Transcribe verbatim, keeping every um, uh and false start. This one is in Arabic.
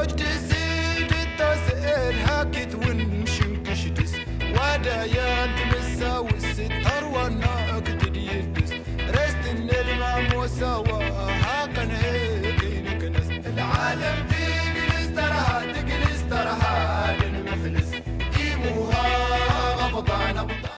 وجد سيد التسئل هاكت ونشنكش دس ودايان تمسا والست هروانا اكتد يدس رست النلمة موسى